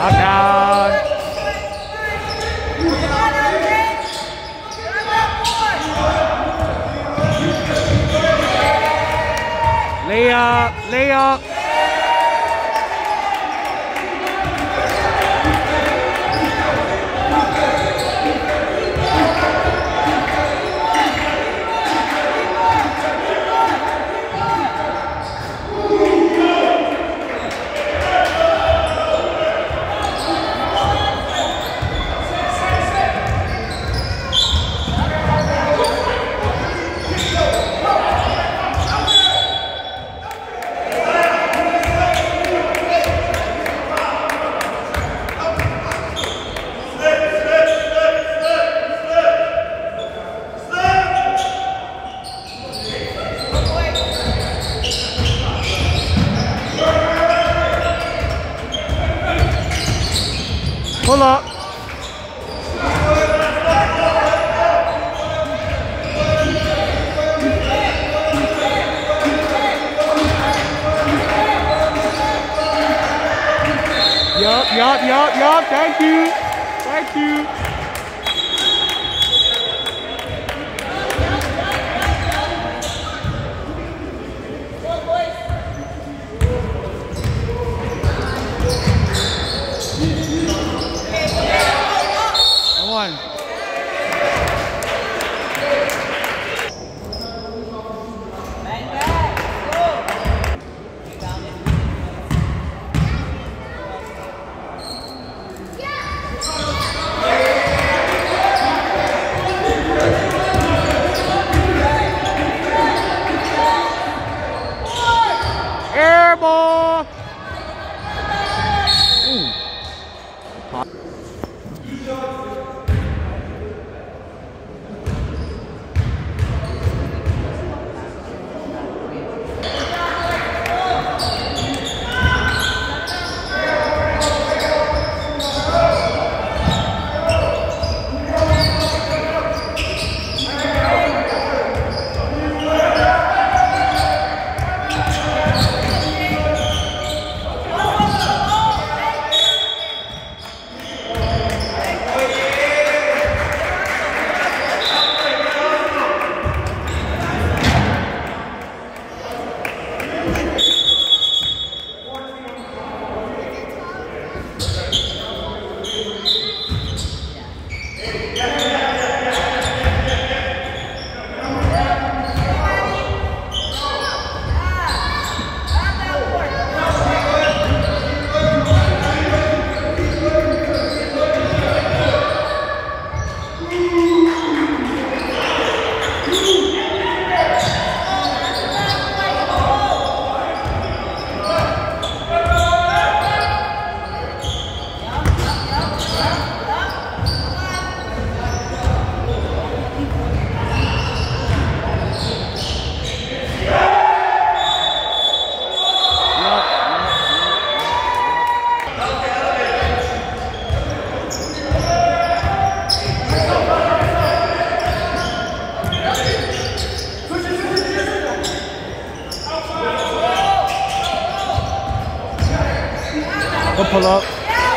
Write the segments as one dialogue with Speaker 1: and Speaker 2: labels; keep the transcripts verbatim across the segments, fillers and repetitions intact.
Speaker 1: down. Layup, layup. Pull up. Yup, yup, yup, yup. Thank you. Thank you. One. Air ball. Ooh. Go pull up.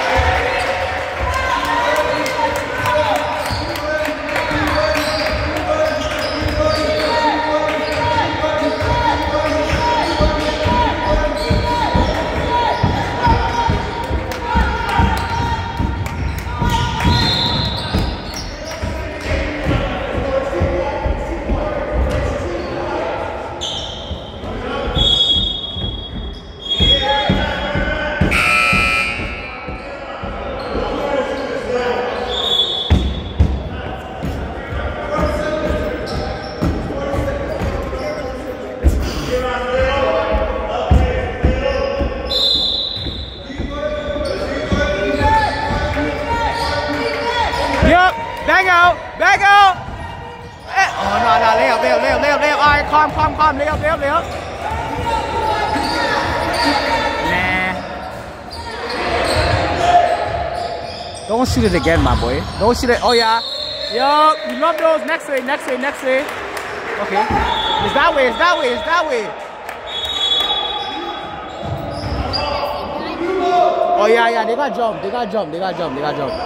Speaker 1: Back out, back out. Oh no, no, layup, layup, layup, layup, layup. All right, calm, calm, calm. Layup, layup, layup. Nah. Don't shoot it again, my boy. Don't shoot it. Oh yeah. Yo, you love those. Next way, next way, next way. Okay. It's that way. It's that way. It's that way. Oh yeah, yeah, they got jump, they got jump, they got jump, they got jump.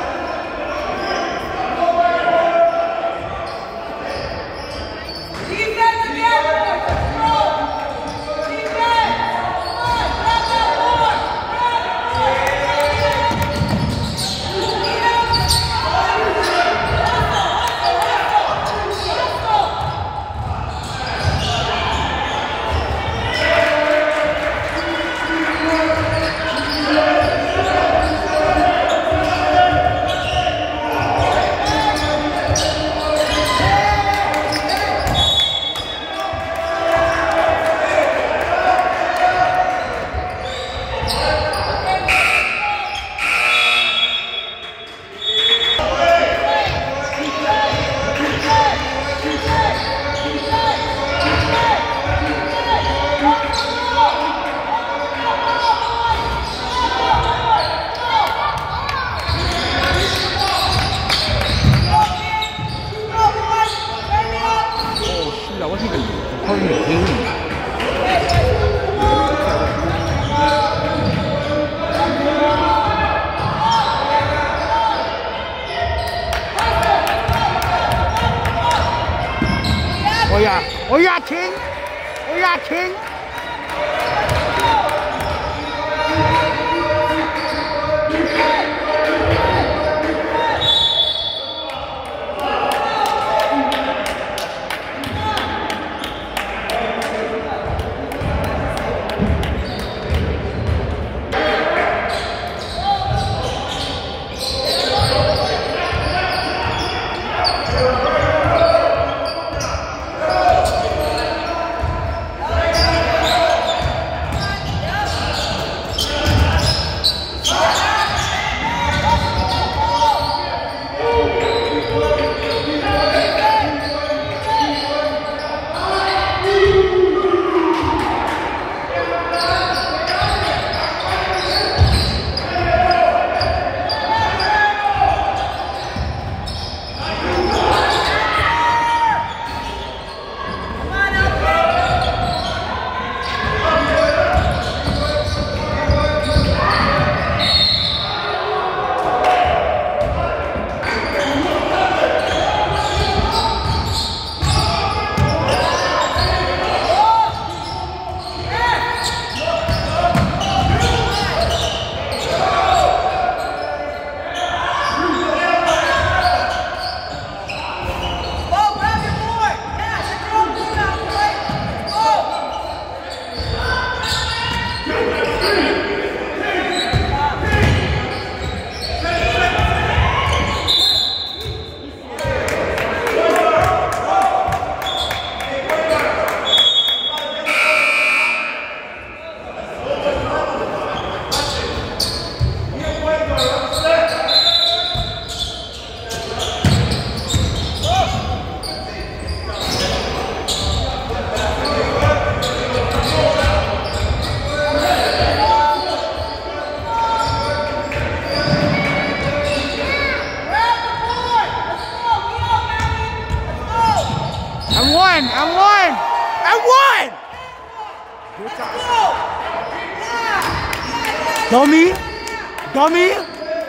Speaker 1: I wasn't even recording the game. Oh yeah, oh yeah, King! Oh yeah, King! I won! I won! I won! Dummy! Dummy!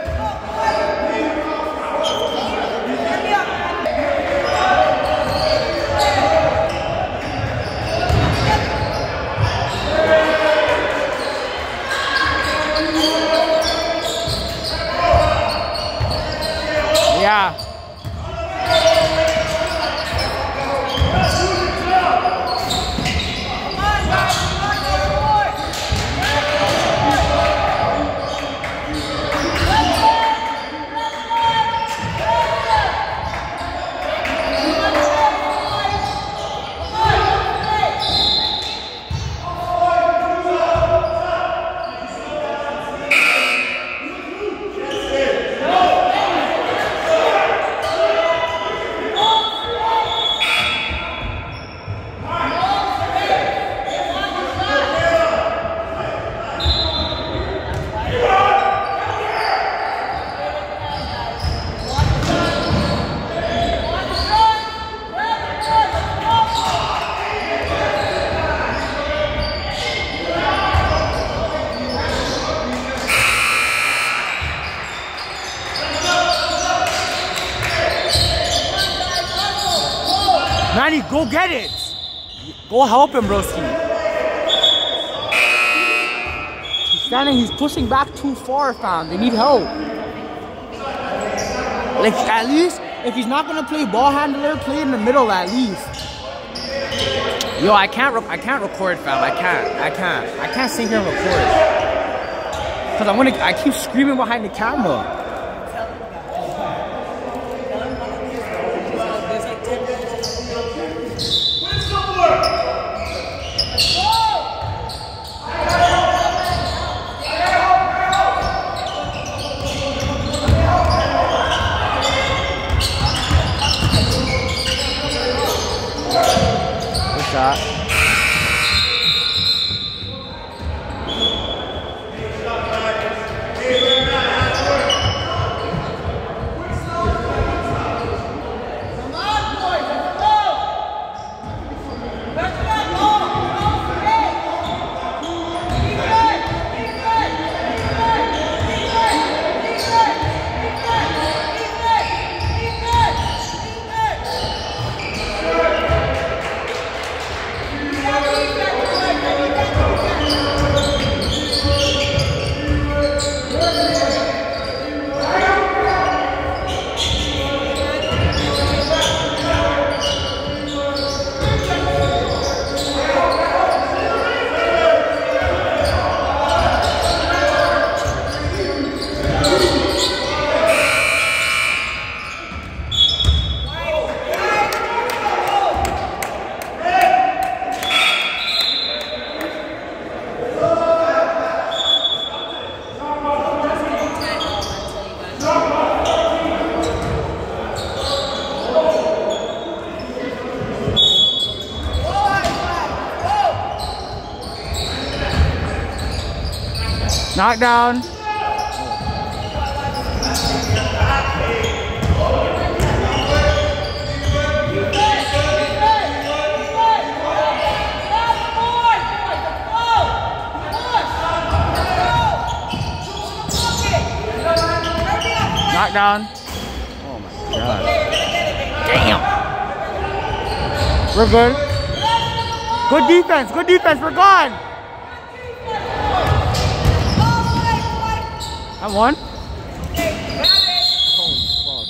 Speaker 1: Yeah. Manny, go get it. Go help him, broski. He's standing, he's pushing back too far, fam. They need help. Like, at least, if he's not gonna play ball handler, play in the middle at least. Yo, I can't, I can't record, fam. I can't, I can't, I can't sit here and record. Cause I'm gonna, I keep screaming behind the camera. Shot. Knockdown. Knockdown. Oh my god. Damn. We're good. Good defense. Good defense. We're gone. I won. Holy fuck.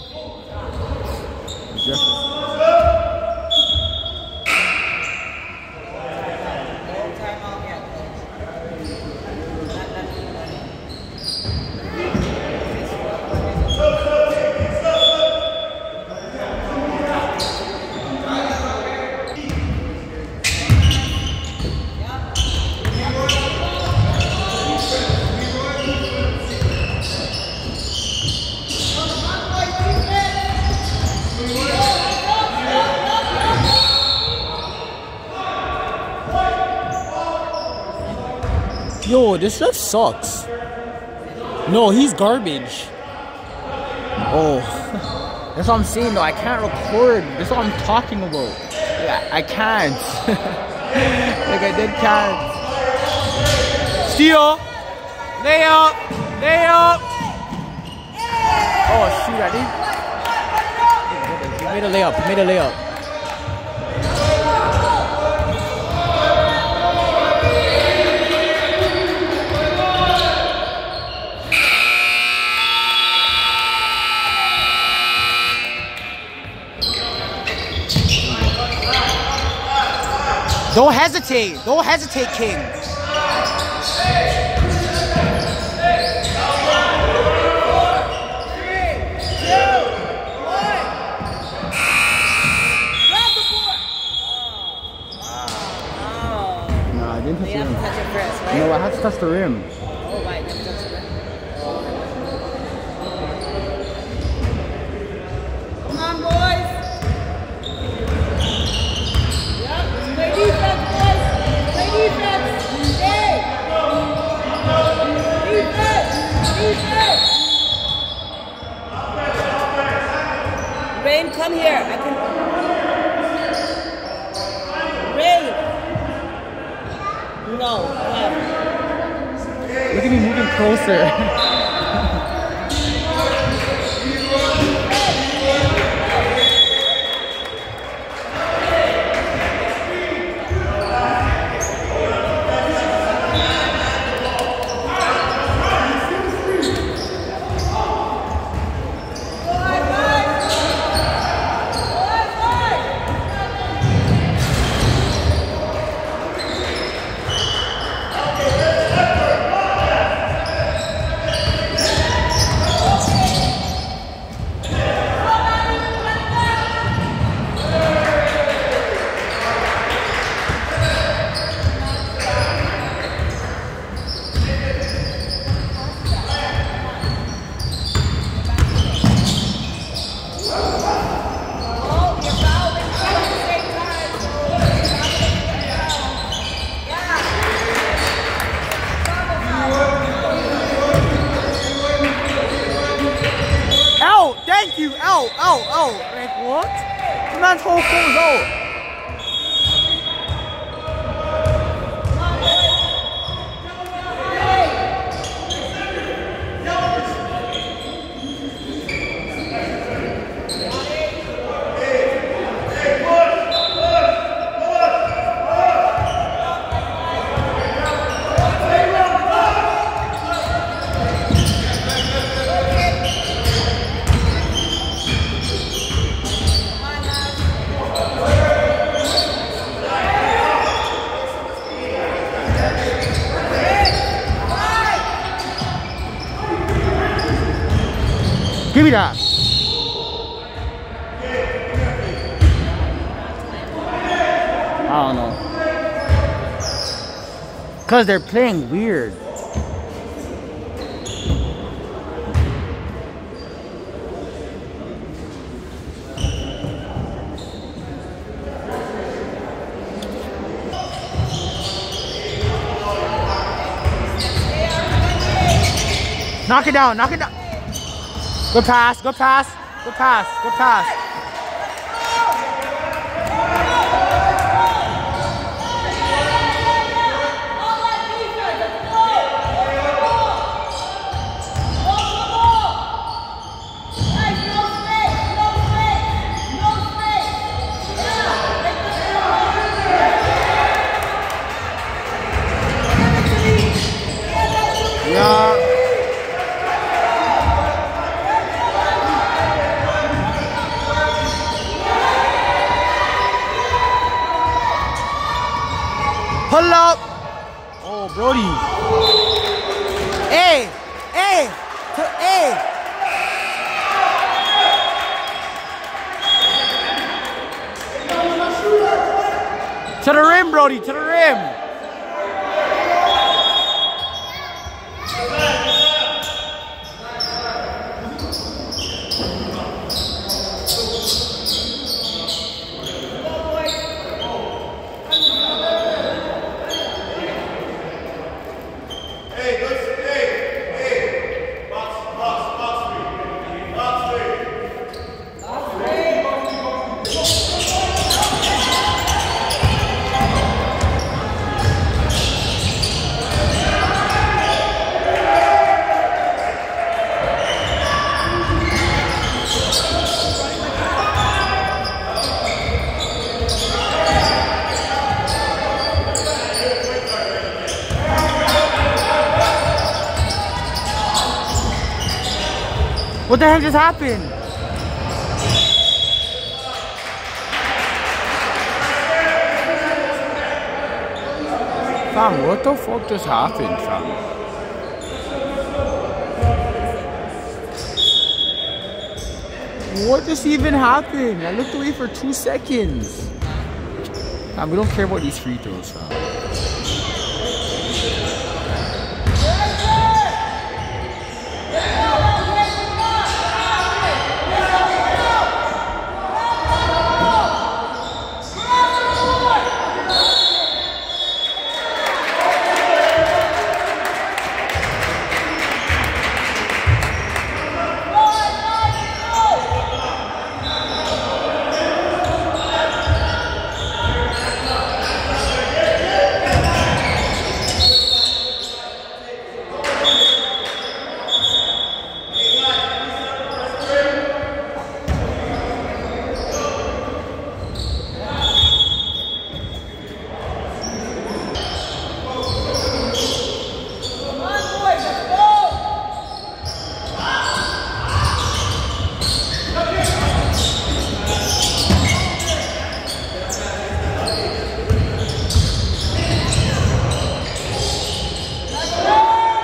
Speaker 1: Yo, this stuff sucks. No, he's garbage. Oh, that's what I'm saying though. I can't record. That's what I'm talking about. Yeah, I can't. Like I did can't. Steal. Layup. Layup. Oh shoot! I did. He made a layup. He made a layup. Don't hesitate. Don't hesitate, King. No, I didn't touch the rim. Touch it first, right? No, I had to touch the rim.
Speaker 2: Oh, right. You have to touch the rim. Come on, boys. Play defense, boys! Play defense! Stay! Defense! Defense! Rain, come here. I can... Rain! No, come.
Speaker 1: Look at me moving closer. thank you. Out, out, out. Like, what? The man's whole phone's out. Give me that. I don't know. Cause they're playing weird. Knock it down, knock it down. Good pass, good pass, good pass, good pass. Yeah. Pull up. Oh, Brody. Hey, hey, hey. To the rim, Brody, to the rim. What the heck just happened? Fam, what the fuck just happened, fam? What just even happened? I looked away for two seconds. Fam, we don't care about these free throws, fam.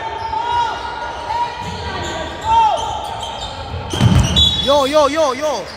Speaker 1: Yo, yo, yo, yo.